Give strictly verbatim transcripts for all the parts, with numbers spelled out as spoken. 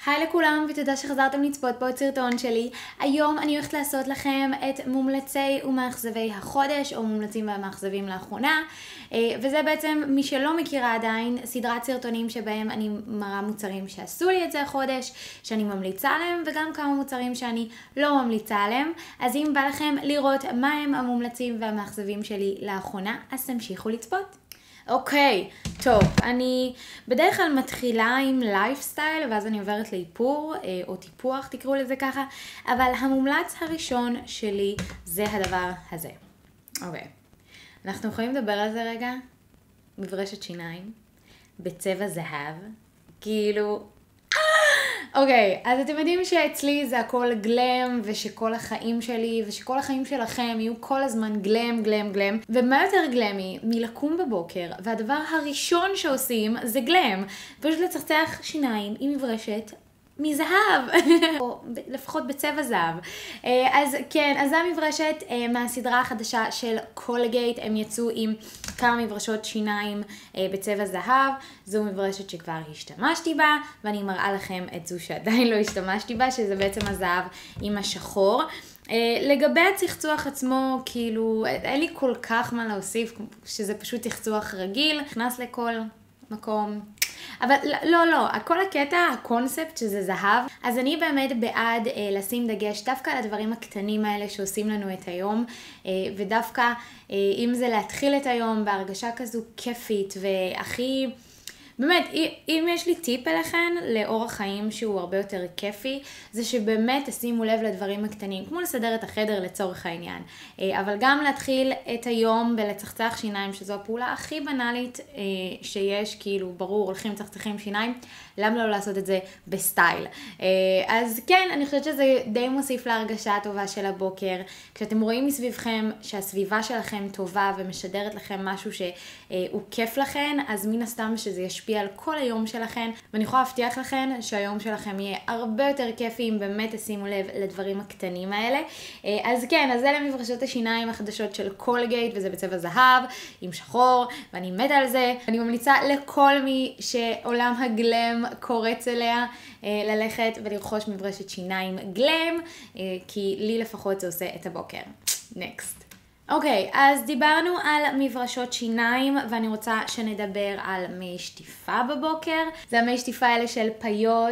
היי לכולם ותודה שחזרתם לצפות פה את סרטון שלי. היום אני הולכת לעשות לכם את מומלצי ומאכזבי החודש, או מומלצים והמאכזבים לאחרונה. וזה בעצם, מי שלא מכירה עדיין, סדרת סרטונים שבהם אני מראה מוצרים שעשו לי את זה החודש, שאני ממליצה עליהם, וגם כמה מוצרים שאני לא ממליצה עליהם. אז אם בא לכם לראות מה הם המומלצים והמאכזבים שלי לאחרונה, אז תמשיכו לצפות. אוקיי, okay, טוב, אני בדרך כלל מתחילה עם לייפסטייל ואז אני עוברת לאיפור או טיפוח, תקראו לזה ככה, אבל המומלץ הראשון שלי זה הדבר הזה. אוקיי, okay. אנחנו יכולים לדבר על זה רגע? מברשת שיניים, בצבע זהב, כאילו... אוקיי, okay, אז אתם יודעים שאצלי זה הכל גלם, ושכל החיים שלי, ושכל החיים שלכם יהיו כל הזמן גלם, גלם, גלם. ומה יותר גלמי מלקום בבוקר, והדבר הראשון שעושים זה גלם. פשוט לצחצח שיניים עם מברשת מזהב, או לפחות בצבע זהב. אז כן, אז זה המברשת מהסדרה החדשה של קולגייט. הם יצאו עם כמה מברשות שיניים בצבע זהב. זו מברשת שכבר השתמשתי בה, ואני מראה לכם את זו שעדיין לא השתמשתי בה, שזה בעצם הזהב עם השחור. לגבי הצחצוח עצמו, כאילו, אין לי כל כך מה להוסיף, שזה פשוט צחצוח רגיל, נכנס לכל מקום. אבל לא, לא, כל הקטע, הקונספט שזה זהב, אז אני באמת בעד אה, לשים דגש דווקא על הדברים הקטנים האלה שעושים לנו את היום, אה, ודווקא אה, אם זה להתחיל את היום בהרגשה כזו כיפית והכי... באמת, אם יש לי טיפ אליכן לאורח חיים שהוא הרבה יותר כיפי, זה שבאמת תשימו לב לדברים הקטנים, כמו לסדר את החדר לצורך העניין. אבל גם להתחיל את היום בלצחצח שיניים, שזו הפעולה הכי בנאלית שיש, כאילו ברור, הולכים צחצחים שיניים, למה לא לעשות את זה בסטייל? אז כן, אני חושבת שזה די מוסיף להרגשה הטובה של הבוקר. כשאתם רואים מסביבכם שהסביבה שלכם טובה ומשדרת לכם משהו שהוא כיף לכן, אז מן הסתם שזה ישפיע על כל היום שלכם, ואני יכולה להבטיח לכם שהיום שלכם יהיה הרבה יותר כיפי אם באמת תשימו לב לדברים הקטנים האלה. אז כן, אז אלה מברשות השיניים החדשות של קולגייט, וזה בצבע זהב עם שחור, ואני מתה על זה. אני ממליצה לכל מי שעולם הגלם קורץ אליה ללכת ולרכוש מברשת שיניים גלם, כי לי לפחות זה עושה את הבוקר. נקסט. אוקיי, okay, אז דיברנו על מברשות שיניים, ואני רוצה שנדבר על מי שטיפה בבוקר. זה המי שטיפה האלה של פיות,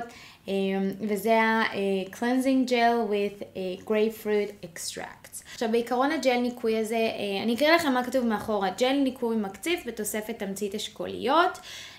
וזה ה-Cleansing Gel with a Grapefruit Extract. עכשיו, בעיקרון הג'ל ניקוי הזה, אני אקריא לכם מה כתוב מאחורה. ג'ל ניקוי מקציף בתוספת תמצית אשכוליות,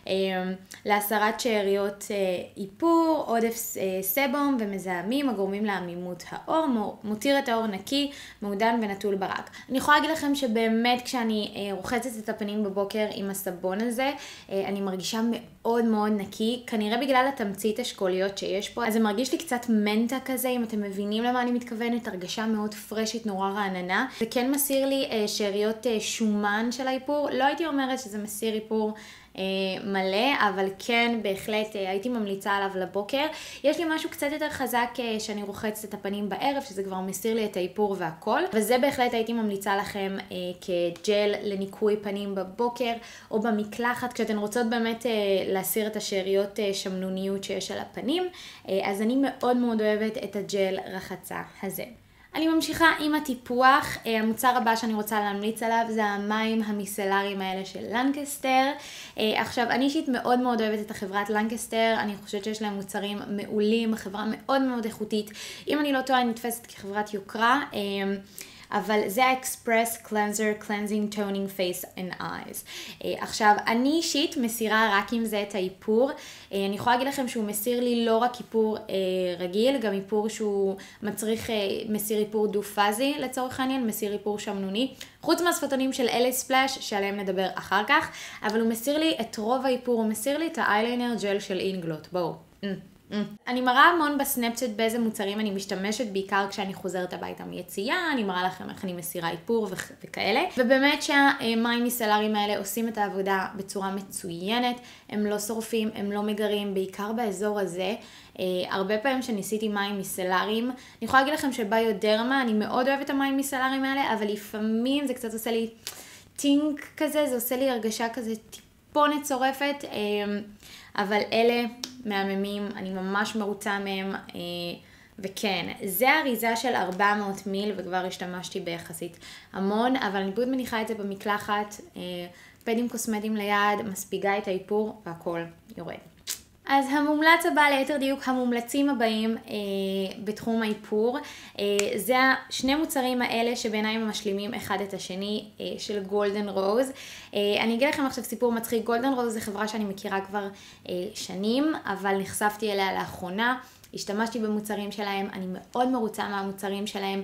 להסרת שאריות איפור, עודף סבום ומזהמים הגורמים לעמימות העור, מותיר את העור נקי, מעודן ונטול ברק. אני יכולה להגיד לכם שבאמת כשאני רוחצת את הפנים בבוקר עם הסבון הזה, אני מרגישה מאוד מאוד נקי, כנראה בגלל התמצית אשכוליות שיש פה, אז זה מרגיש לי קצת מנטה כזה, אם אתם מבינים למה אני מתכוונת, הרגשה מאוד פרשית, נורא רעננה. זה כן מסיר לי שאריות שומן של האיפור, לא הייתי אומרת שזה מסיר איפור מלא, אבל כן, בהחלט הייתי ממליצה עליו לבוקר. יש לי משהו קצת יותר חזק שאני רוחצת את הפנים בערב, שזה כבר מסיר לי את האיפור והכל, וזה בהחלט הייתי ממליצה לכם כג'ל לניקוי פנים בבוקר או במקלחת, כשאתן רוצות באמת להסיר את השאריות שמנוניות שיש על הפנים. אז אני מאוד מאוד אוהבת את הג'ל רחצה הזה. אני ממשיכה עם הטיפוח. המוצר הבא שאני רוצה להמליץ עליו זה המים המיסלריים האלה של לנקסטר. עכשיו, אני אישית מאוד מאוד אוהבת את החברת לנקסטר, אני חושבת שיש להם מוצרים מעולים, חברה מאוד מאוד איכותית. אם אני לא טועה, אני נתפסת כחברת יוקרה. אבל זה ה-Express Cleanser Cleansing Toning Face and Eyes. עכשיו, אני אישית מסירה רק עם זה את האיפור. אני יכולה להגיד לכם שהוא מסיר לי לא רק איפור רגיל, גם איפור שהוא מצריך, מסיר איפור דו-פאזי לצורך העניין, מסיר איפור שמנוני. חוץ מהשפתונים של אלי ספלאש, שעליהם נדבר אחר כך, אבל הוא מסיר לי את רוב האיפור, הוא מסיר לי את האייליינר ג'ל של אינגלוט. בואו. Mm. Mm. אני מראה המון בסנאפצ'אט באיזה מוצרים אני משתמשת, בעיקר כשאני חוזרת הביתה מיציאה, אני מראה לכם איך אני מסירה איפור וכ- וכאלה. ובאמת שהמים מיסלריים האלה עושים את העבודה בצורה מצוינת, הם לא שורפים, הם לא מגרים, בעיקר באזור הזה. Uh, הרבה פעמים שניסיתי מים מיסלריים, אני יכולה להגיד לכם שביודרמה, אני מאוד אוהבת המים מיסלריים האלה, אבל לפעמים זה קצת עושה לי טינק כזה, זה עושה לי הרגשה כזה טיפה צפונת צורפת, אבל אלה מהממים, אני ממש מרוצה מהם, וכן, זה האריזה של ארבע מאות מיל, וכבר השתמשתי ביחסית המון, אבל אני פשוט מניחה את זה במקלחת, פדים קוסמטיים ליד, מספיגה את האיפור, והכל יורד. אז המומלץ הבא, ליתר דיוק המומלצים הבאים אה, בתחום האיפור, אה, זה השני מוצרים האלה שבעיניי הם משלימים אחד את השני, אה, של גולדן רוז. אה, אני אגיד לכם עכשיו סיפור מצחיק. גולדן רוז זה חברה שאני מכירה כבר אה, שנים, אבל נחשפתי אליה לאחרונה. השתמשתי במוצרים שלהם, אני מאוד מרוצה מהמוצרים שלהם,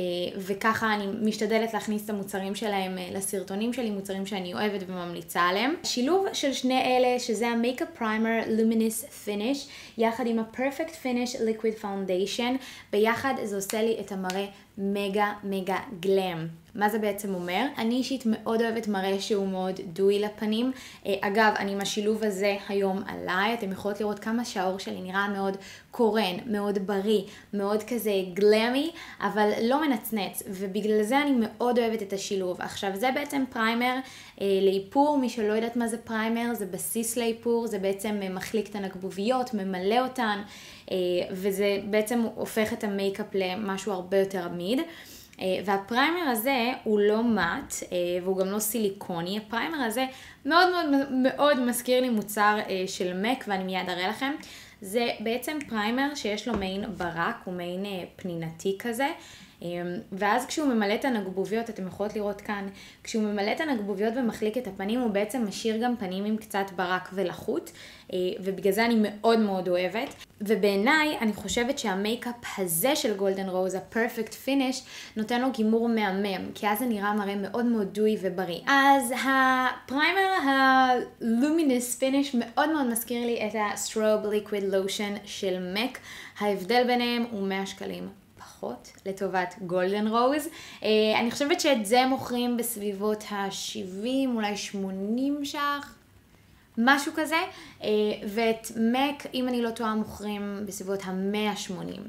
וככה אני משתדלת להכניס את המוצרים שלהם לסרטונים שלי, מוצרים שאני אוהבת וממליצה עליהם. שילוב של שני אלה, שזה ה-Makeup Primer Luminous Finish, יחד עם ה-Perfect Finish Liquid Foundation, ביחד זה עושה לי את המראה מגה מגה גלם. מה זה בעצם אומר? אני אישית מאוד אוהבת מראה שהוא מאוד דוי לפנים. אגב, אני עם השילוב הזה היום עליי, אתם יכולות לראות כמה שהאור שלי נראה מאוד קורן, מאוד בריא, מאוד כזה גלמי, אבל לא מנצנץ, ובגלל זה אני מאוד אוהבת את השילוב. עכשיו, זה בעצם פריימר אה, לאיפור. מי שלא יודעת מה זה פריימר, זה בסיס לאיפור, זה בעצם מחליק את הנקבוביות, ממלא אותן, אה, וזה בעצם הופך את המייקאפ למשהו הרבה יותר עמיד. והפריימר הזה הוא לא מאט, והוא גם לא סיליקוני. הפריימר הזה מאוד מאוד מאוד מזכיר לי מוצר של מק, ואני מיד אראה לכם. זה בעצם פריימר שיש לו מעין ברק, הוא מעין פנינתי כזה, ואז כשהוא ממלא את הנקבוביות, אתם יכולות לראות כאן, כשהוא ממלא את הנקבוביות ומחליק את הפנים, הוא בעצם משאיר גם פנים עם קצת ברק ולחות, ובגלל זה אני מאוד מאוד אוהבת. ובעיניי, אני חושבת שהמייקאפ הזה של גולדן רוז, ה-Perfect Finish, נותן לו גימור מהמם, כי אז זה נראה מראה מאוד מאוד דוי ובריא. אז הפריימר ה-Luminous Finish מאוד מאוד מזכיר לי את ה-Strobe Liquid Lotion של מק. ההבדל ביניהם הוא מאה שקלים. פחות לטובת גולדן רוז. אני חושבת שאת זה מוכרים בסביבות ה-שבעים, אולי שמונים שח, משהו כזה, ואת מק, אם אני לא טועה, מוכרים בסביבות ה-מאה ושמונים,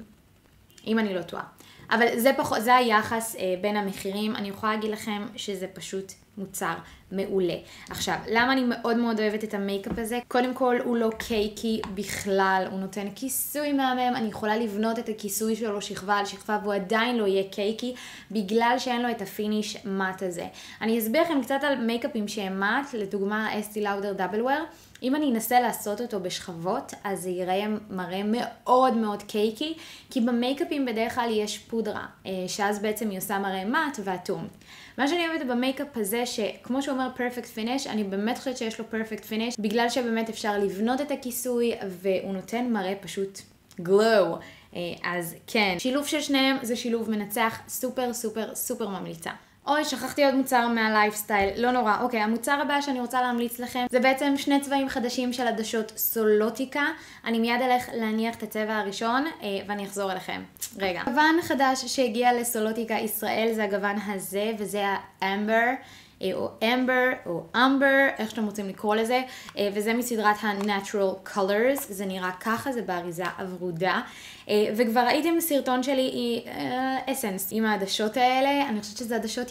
אם אני לא טועה. אבל זה פחות, זה היחס בין המחירים. אני יכולה להגיד לכם שזה פשוט מוצר מעולה. עכשיו, למה אני מאוד מאוד אוהבת את המייקאפ הזה? קודם כל, הוא לא קייקי בכלל, הוא נותן כיסוי מהמם, אני יכולה לבנות את הכיסוי שלו שכבה על שכבה, והוא עדיין לא יהיה קייקי, בגלל שאין לו את הפיניש מאט הזה. אני אסביר לכם קצת על מייקאפים שהם מאט, לדוגמה אסטי לאודר דאבל וויר. אם אני אנסה לעשות אותו בשכבות, אז זה יראה מראה מאוד מאוד קייקי, כי במייקאפים בדרך כלל יש פודרה, שאז בעצם היא עושה מראה מאט ואטום. מה שאני אוהבת במייקאפ הזה, שכמו שהוא אומר Perfect Finish, אני באמת חושבת שיש לו Perfect Finish, בגלל שבאמת אפשר לבנות את הכיסוי, והוא נותן מראה פשוט glow. אז כן, שילוב של שניהם זה שילוב מנצח, סופר סופר סופר ממליצה. אוי, שכחתי עוד מוצר מהלייפסטייל, לא נורא. אוקיי, המוצר הבא שאני רוצה להמליץ לכם, זה בעצם שני צבעים חדשים של עדשות סולוטיקה. אני מיד אלך להניח את הצבע הראשון, ואני אחזור אליכם. רגע. גוון חדש שהגיע לסולוטיקה ישראל זה הגוון הזה, וזה האמבר, או אמבר, או אמבר, איך שאתם רוצים לקרוא לזה, וזה מסדרת ה-Natural Colors, זה נראה ככה, זה באריזה הוורודה, וכבר ראיתם בסרטון שלי אסנס עם העדשות האלה. אני חושבת שזה עדשות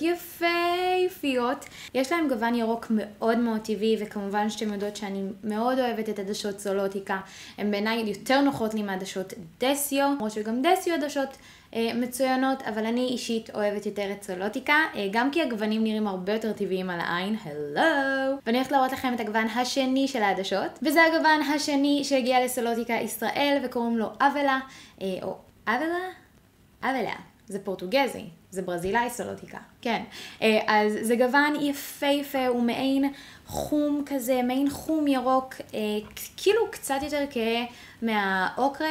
יפהפיות, יש להם גוון ירוק מאוד מאוד טבעי, וכמובן שאתם יודעות שאני מאוד אוהבת את עדשות סולוטיקה, הן בעיניי יותר נוחות לי מעדשות דסיו, למרות שגם דסיו עדשות מצוינות, אבל אני אישית אוהבת יותר את סולוטיקה, גם כי הגוונים נראים הרבה יותר טבעיים על העין, הלו! ואני הולכת להראות לכם את הגוון השני של העדשות, וזה הגוון השני שהגיע לסולוטיקה ישראל, וקוראים לו אבלה, או אבלה? אבלה. זה פורטוגזי, זה ברזילאי סולוטיקה, כן. אז זה גוון יפהפה, הוא מעין חום כזה, מעין חום ירוק, כאילו קצת יותר כהה מהאוקרה,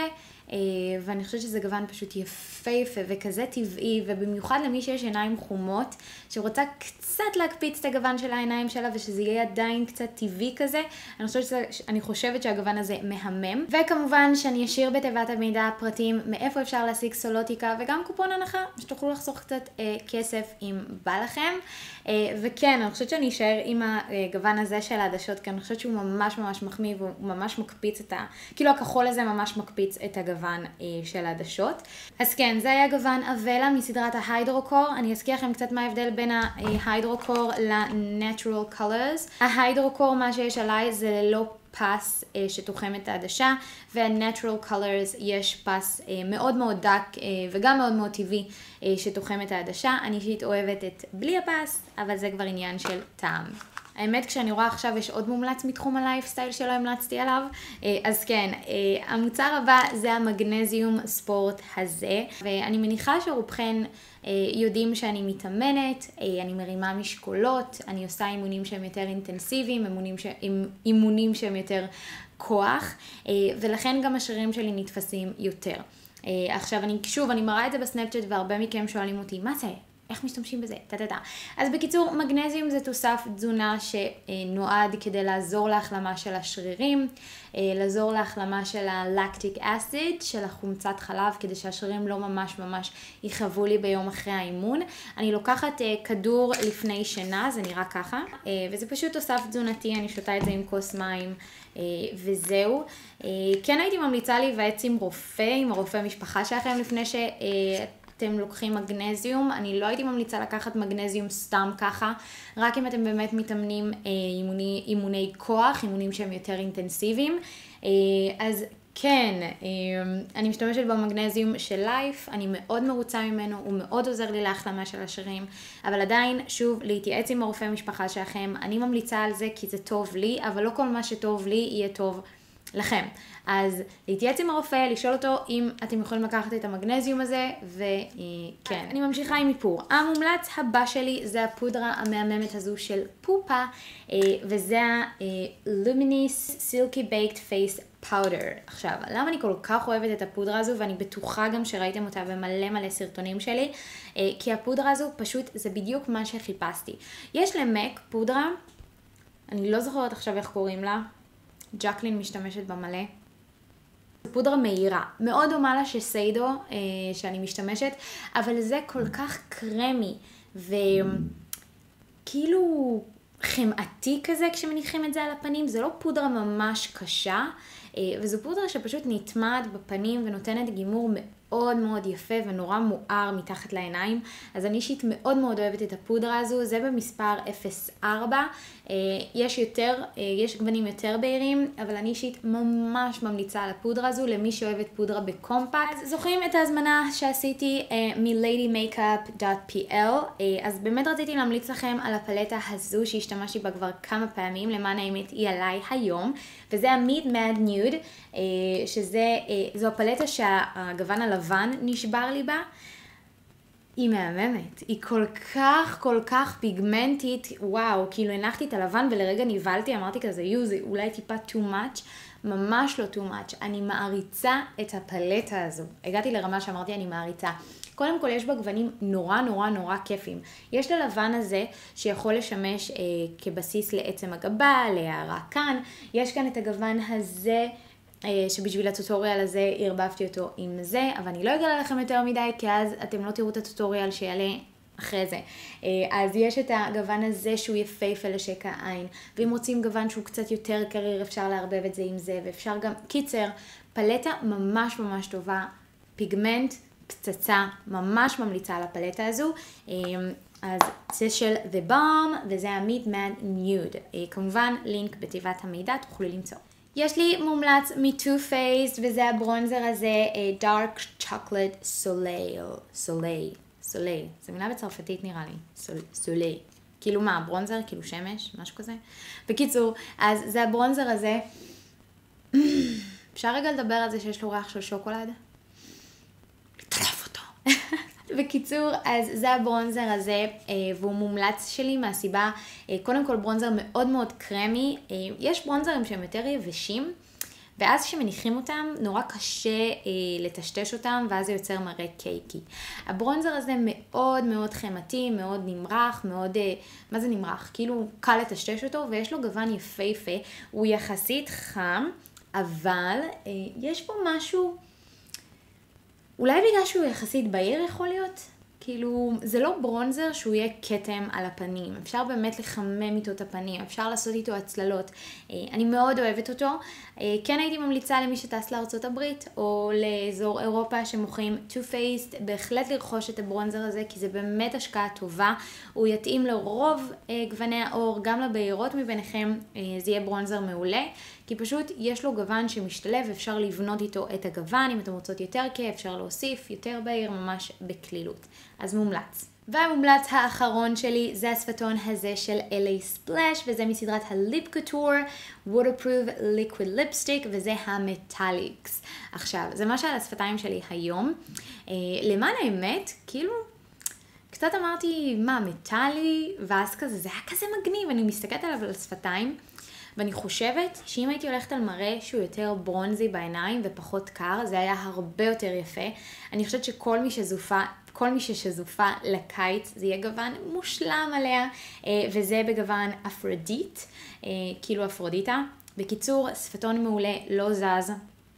ואני חושבת שזה גוון פשוט יפהפה וכזה טבעי, ובמיוחד למי שיש עיניים חומות, שרוצה קצת להקפיץ את הגוון של העיניים שלה, ושזה יהיה עדיין קצת טבעי כזה. אני חושבת, שזה, אני חושבת שהגוון הזה מהמם. וכמובן שאני אשאיר בתיבת המידע הפרטים מאיפה אפשר להשיג סולוטיקה, וגם קופון הנחה, שתוכלו לחסוך קצת אה, כסף אם בא לכם. אה, וכן, אני חושבת שאני אשאר עם הגוון הזה של העדשות, כי אני חושבת שהוא ממש ממש מחמיא, והוא ממש מקפיץ את ה... כאילו הכחול הזה ממש מקפיץ את הגוון. הגוון של העדשות. אז כן, זה היה גוון אבלה מסדרת ההיידרוקור. אני אזכיר לכם קצת מה ההבדל בין ההיידרוקור ל-Natural Colors. ההיידרוקור, מה שיש עליי זה ללא פס אה, שתוחם את העדשה, וה-Natural Colors יש פס אה, מאוד מאוד דק אה, וגם מאוד מאוד טבעי אה, שתוחם את העדשה. אני אישית אוהבת את בלי הפס, אבל זה כבר עניין של טעם. האמת, כשאני רואה עכשיו יש עוד מומלץ מתחום הלייפסטייל שלא המלצתי עליו, אז כן, המוצר הבא זה המגנזיום ספורט הזה, ואני מניחה שרובכן יודעים שאני מתאמנת, אני מרימה משקולות, אני עושה אימונים שהם יותר אינטנסיביים, אימונים, ש... אימונים שהם יותר כוח, ולכן גם השרירים שלי נתפסים יותר. עכשיו, אני, שוב, אני מראה את זה בסנאפצ'אט והרבה מכם שואלים אותי, מה זה? איך משתמשים בזה? טה-טה-טה. אז בקיצור, מגנזיום זה תוסף תזונה שנועד כדי לעזור להחלמה של השרירים, לעזור להחלמה של הלקטיק אסיד, של החומצת חלב, כדי שהשרירים לא ממש ממש יכאבו לי ביום אחרי האימון. אני לוקחת כדור לפני שינה, זה נראה ככה, וזה פשוט תוסף תזונתי, אני שותה את זה עם כוס מים, וזהו. כן הייתי ממליצה להיוועץ עם רופא, עם הרופא משפחה שלכם לפני ש... אתם לוקחים מגנזיום, אני לא הייתי ממליצה לקחת מגנזיום סתם ככה, רק אם אתם באמת מתאמנים אה, אימוני, אימוני כוח, אימונים שהם יותר אינטנסיביים. אה, אז כן, אה, אני משתמשת במגנזיום של לייף, אני מאוד מרוצה ממנו, הוא מאוד עוזר לי להחלמה של השרירים, אבל עדיין, שוב, להתייעץ עם הרופא משפחה שלכם, אני ממליצה על זה כי זה טוב לי, אבל לא כל מה שטוב לי יהיה טוב לכם. אז להתייעץ עם הרופא, לשאול אותו אם אתם יכולים לקחת את המגנזיום הזה, וכן. אני ממשיכה עם איפור. המומלץ הבא שלי זה הפודרה המהממת הזו של פופה, וזה ה-Luminous Silky Baked Face Powder. עכשיו, למה אני כל כך אוהבת את הפודרה הזו, ואני בטוחה גם שראיתם אותה במלא מלא סרטונים שלי, כי הפודרה הזו פשוט זה בדיוק מה שחיפשתי. יש למק פודרה, אני לא זוכרת עכשיו איך קוראים לה, ג'קלין משתמשת במלא. פודרה מהירה, מאוד דומה לה שסיידו אה, שאני משתמשת, אבל זה כל כך קרמי וכאילו חמאתי כזה כשמניחים את זה על הפנים, זה לא פודרה ממש קשה, אה, וזו פודרה שפשוט נטמעת בפנים ונותנת גימור מאוד מאוד יפה ונורא מואר מתחת לעיניים, אז אני אישית מאוד מאוד אוהבת את הפודרה הזו, זה במספר אפס ארבע, יש יותר, יש גוונים יותר בהירים, אבל אני אישית ממש ממליצה על הפודרה הזו למי שאוהבת פודרה בקומפקט. אז זוכרים את ההזמנה שעשיתי מ-ליידי מייקאפ דוט פי אל, אז באמת רציתי להמליץ לכם על הפלטה הזו שהשתמשתי בה כבר כמה פעמים, למען האמת היא עליי היום, וזה ה-Meet Mad Nude, שזה, זו הפלטה שהגוון הלבן נשבר לי בה. היא מהממת, היא כל כך כל כך פיגמנטית, וואו, כאילו הנחתי את הלבן ולרגע ניבלתי, אמרתי כזה, יו, זה אולי טיפה too much, ממש לא too much, אני מעריצה את הפלטה הזו, הגעתי לרמה שאמרתי אני מעריצה. קודם כל יש בה גוונים נורא נורא נורא כיפים. יש ללבן הזה שיכול לשמש אה, כבסיס לעצם הגבה, להערה כאן, יש כאן את הגוון הזה, שבשביל הטוטוריאל הזה הרבבתי אותו עם זה, אבל אני לא אגלה לכם יותר מדי, כי אז אתם לא תראו את הטוטוריאל שיעלה אחרי זה. אז יש את הגוון הזה שהוא יפהפה לשקע העין, ואם רוצים גוון שהוא קצת יותר קריר, אפשר להרבב את זה עם זה, ואפשר גם, קיצר, פלטה ממש ממש טובה, פיגמנט, פצצה, ממש ממליצה על הפלטה הזו. אז זה של The Balm, וזה ה-Meet Mad Nude. כמובן, לינק בתיבת המידע, תוכלו למצוא. יש לי מומלץ מ-Too Faced, וזה הברונזר הזה, Dark Chocolate Soleil, Soleil, Soleil, זה מילה בצרפתית נראה לי, Soleil, כאילו מה, ברונזר, כאילו שמש, משהו כזה. בקיצור, אז זה הברונזר הזה, אפשר רגע לדבר על זה שיש לו ריח של שוקולד? לטרף אותו. בקיצור, אז זה הברונזר הזה, והוא מומלץ שלי מהסיבה, קודם כל ברונזר מאוד מאוד קרמי, יש ברונזרים שהם יותר יבשים, ואז כשמניחים אותם, נורא קשה לטשטש אותם, ואז זה יוצר מראה קייקי. הברונזר הזה מאוד מאוד חמתי, מאוד נמרח, מאוד, מה זה נמרח? כאילו קל לטשטש אותו, ויש לו גוון יפהפה, הוא יחסית חם, אבל יש פה משהו, אולי בגלל שהוא יחסית בהיר יכול להיות, כאילו, זה לא ברונזר שהוא יהיה כתם על הפנים. אפשר באמת לחמם איתו את הפנים, אפשר לעשות איתו הצללות. אני מאוד אוהבת אותו. כן הייתי ממליצה למי שטס לארצות הברית, או לאזור אירופה שמוכרים Too Faced, בהחלט לרכוש את הברונזר הזה, כי זה באמת השקעה טובה. הוא יתאים לרוב גווני האור, גם לבהירות מביניכם, זה יהיה ברונזר מעולה. כי פשוט יש לו גוון שמשתלב, אפשר לבנות איתו את הגוון, אם אתם רוצות יותר כיף, אפשר להוסיף יותר בהיר, ממש בקלילות. אז מומלץ. והמומלץ האחרון שלי זה השפתון הזה של אל איי Splash, וזה מסדרת הליפ קוטור, Waterproof Liquid Lipstick, וזה המטאליקס. עכשיו, זה מה שעל השפתיים שלי היום. אה, למען האמת, כאילו, קצת אמרתי, מה, מטאלי? ואז כזה, זה היה כזה מגניב, אני מסתכלת עליו על השפתיים, ואני חושבת שאם הייתי הולכת על מראה שהוא יותר ברונזי בעיניים ופחות קר, זה היה הרבה יותר יפה. אני חושבת שכל מי שזופה, כל מי ששזופה לקיץ, זה יהיה גוון מושלם עליה, וזה בגוון אפרודיט, כאילו אפרודיטה. בקיצור, שפתון מעולה, לא זז.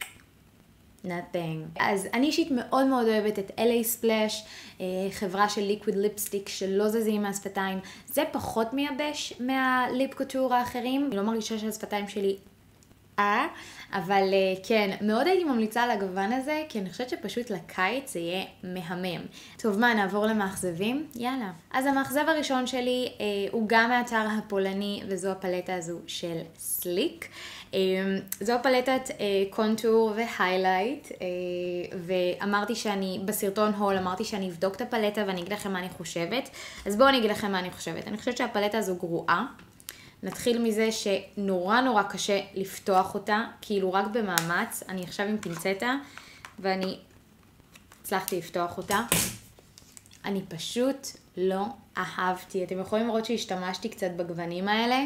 nothing. אז אני אישית מאוד מאוד אוהבת את אל איי Splash, חברה של ליקוויד ליפסטיק שלא זזים מהשפתיים. זה פחות מייבש מהליפ קוטור האחרים. אני לא מרגישה שהשפתיים שלי אה, אבל כן, מאוד הייתי ממליצה על הגוון הזה, כי אני חושבת שפשוט לקיץ זה יהיה מהמם. טוב, מה, נעבור למאכזבים? יאללה. אז המאכזב הראשון שלי אה, הוא גם מהאתר הפולני, וזו הפלטה הזו של סליק. אה, זו הפלטת אה, קונטור והיילייט, אה, ואמרתי שאני, בסרטון הול, אמרתי שאני אבדוק את הפלטה ואני אגיד לכם מה אני חושבת. אז בואו אני אגיד לכם מה אני חושבת. אני חושבת שהפלטה הזו גרועה. נתחיל מזה שנורא נורא קשה לפתוח אותה, כאילו רק במאמץ. אני עכשיו עם פינצטה, ואני הצלחתי לפתוח אותה. אני פשוט לא אהבתי. אתם יכולים לראות שהשתמשתי קצת בגוונים האלה.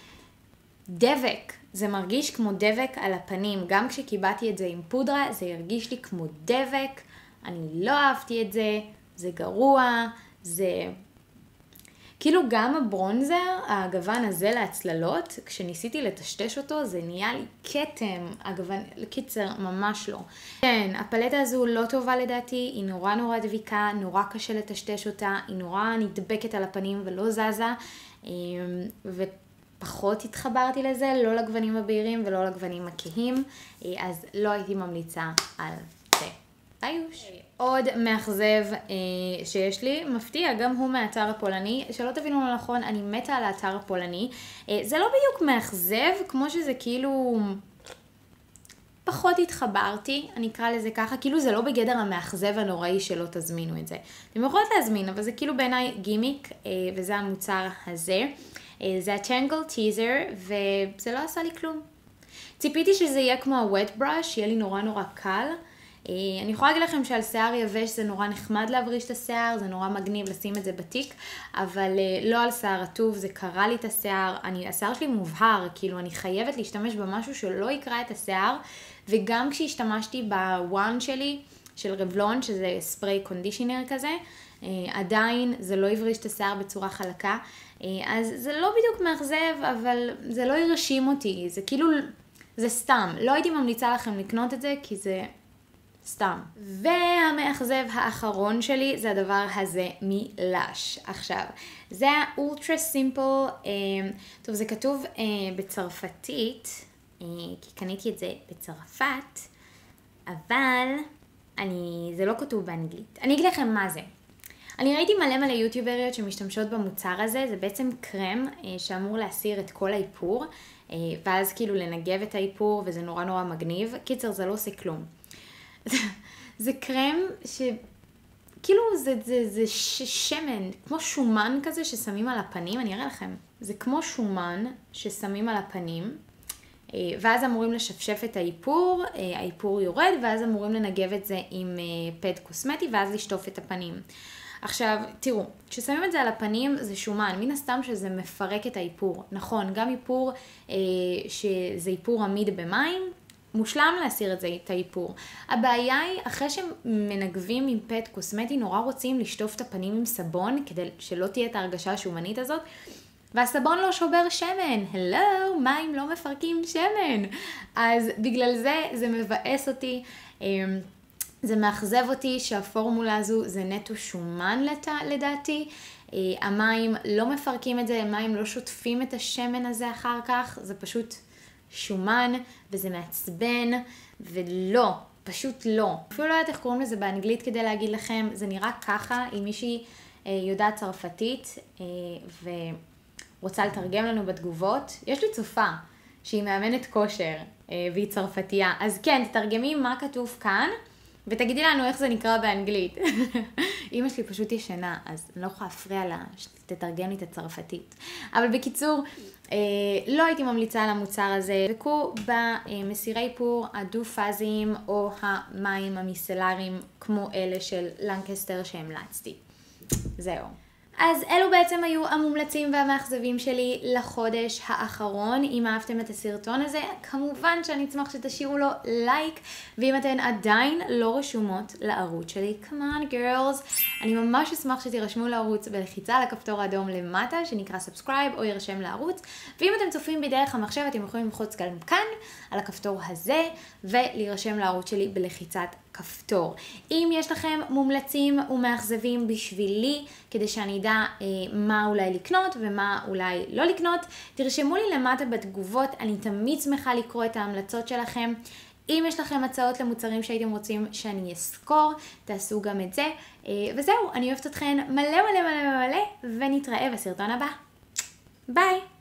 דבק. זה מרגיש כמו דבק על הפנים. גם כשקיבעתי את זה עם פודרה, זה הרגיש לי כמו דבק. אני לא אהבתי את זה. זה גרוע. זה... כאילו גם הברונזר, הגוון הזה להצללות, כשניסיתי לטשטש אותו, זה נהיה לי קטם, הגוון, קיצר, ממש לא. כן, הפלטה הזו לא טובה לדעתי, היא נורא נורא דביקה, נורא קשה לטשטש אותה, היא נורא נדבקת על הפנים ולא זזה, ופחות התחברתי לזה, לא לגוונים הבהירים ולא לגוונים הכהים, אז לא הייתי ממליצה על זה. ביוש. עוד מאכזב אה, שיש לי, מפתיע, גם הוא מהאתר הפולני, שלא תבינו לא נכון, אני מתה על האתר הפולני. אה, זה לא בדיוק מאכזב, כמו שזה כאילו פחות התחברתי, אני אקרא לזה ככה, כאילו זה לא בגדר המאכזב הנוראי שלא תזמינו את זה. אתם יכולות להזמין, אבל זה כאילו בעיניי גימיק, אה, וזה המוצר הזה. אה, זה הטנגל טיזר, וזה לא עשה לי כלום. ציפיתי שזה יהיה כמו ה-wet brush, שיהיה לי נורא נורא קל. אני יכולה להגיד לכם שעל שיער יבש זה נורא נחמד להבריש את השיער, זה נורא מגניב לשים את זה בתיק, אבל לא על שיער רטוב, זה קרה לי את השיער, אני, השיער שלי מובהר, כאילו אני חייבת להשתמש במשהו שלא יקרא את השיער, וגם כשהשתמשתי בוואן שלי, של רבלון, שזה ספרי קונדישנר כזה, עדיין זה לא הבריש את השיער בצורה חלקה, אז זה לא בדיוק מאכזב, אבל זה לא ירשים אותי, זה כאילו, זה סתם, לא הייתי ממליצה לכם לקנות את זה, כי זה... סתם. והמאכזב האחרון שלי זה הדבר הזה מלאש. עכשיו, זה האולטרה סימפל, טוב זה כתוב אה, בצרפתית, אה, כי קניתי את זה בצרפת, אבל אני, זה לא כתוב באנגלית. אני אגיד לכם מה זה. אני ראיתי מלא מלא יוטיובריות שמשתמשות במוצר הזה, זה בעצם קרם אה, שאמור להסיר את כל האיפור, אה, ואז כאילו לנגב את האיפור וזה נורא נורא מגניב. קיצר, זה לא עושה כלום. זה קרם ש... כאילו זה, זה, זה ש... שמן, כמו שומן כזה ששמים על הפנים, אני אראה לכם. זה כמו שומן ששמים על הפנים, ואז אמורים לשפשף את האיפור, האיפור יורד, ואז אמורים לנגב את זה עם פד קוסמטי, ואז לשטוף את הפנים. עכשיו, תראו, כששמים את זה על הפנים זה שומן, מן הסתם שזה מפרק את האיפור. נכון, גם איפור שזה איפור עמיד במים, מושלם להסיר את זה, את האיפור. הבעיה היא, אחרי שמנגבים עם פד קוסמטי, נורא רוצים לשטוף את הפנים עם סבון, כדי שלא תהיה את ההרגשה השומנית הזאת, והסבון לא שובר שמן. הלו, מים לא מפרקים שמן. אז בגלל זה, זה מבאס אותי. זה מאכזב אותי שהפורמולה הזו זה נטו שומן לדעתי. המים לא מפרקים את זה, המים לא שוטפים את השמן הזה אחר כך, זה פשוט שומן וזה מעצבן ולא, פשוט לא. אפילו לא יודעת איך קוראים לזה באנגלית כדי להגיד לכם, זה נראה ככה אם מישהי יודעת צרפתית ורוצה לתרגם לנו בתגובות. יש לי צופה שהיא מאמנת כושר והיא צרפתייה, אז כן, תתרגמי מה כתוב כאן ותגידי לנו איך זה נקרא באנגלית. אמא שלי פשוט ישנה, אז אני לא יכולה להפריע לה שתתרגם לי את הצרפתית. אבל בקיצור, אה, לא הייתי ממליצה על המוצר הזה. דבקו במסירי איפור הדו-פאזיים או המים המיסלריים כמו אלה של לנקסטר שהמלצתי. זהו. אז אלו בעצם היו המומלצים והמאכזבים שלי לחודש האחרון. אם אהבתם את הסרטון הזה, כמובן שאני אשמח שתשאירו לו לייק, ואם אתן עדיין לא רשומות לערוץ שלי, come on girls, אני ממש אשמח שתירשמו לערוץ בלחיצה על הכפתור האדום למטה שנקרא subscribe או יירשם לערוץ, ואם אתם צופים בדרך המחשב אתם יכולים ללחוץ גם כאן על הכפתור הזה ולהירשם לערוץ שלי בלחיצת כפתור. אם יש לכם מומלצים ומאכזבים בשבילי, כדי שאני אדע אה, מה אולי לקנות ומה אולי לא לקנות, תרשמו לי למטה בתגובות, אני תמיד שמחה לקרוא את ההמלצות שלכם. אם יש לכם הצעות למוצרים שהייתם רוצים שאני אסקור, תעשו גם את זה. אה, וזהו, אני אוהבת אתכן מלא מלא מלא מלא, ונתראה בסרטון הבא. ביי!